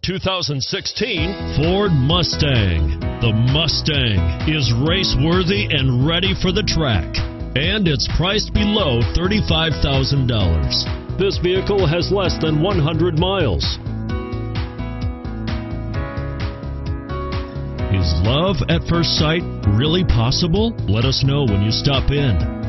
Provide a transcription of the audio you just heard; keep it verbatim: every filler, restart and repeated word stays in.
two thousand sixteen Ford Mustang. The Mustang is race-worthy and ready for the track, and it's priced below thirty-five thousand dollars. This vehicle has less than one hundred miles. Is love at first sight really possible? Let us know when you stop in.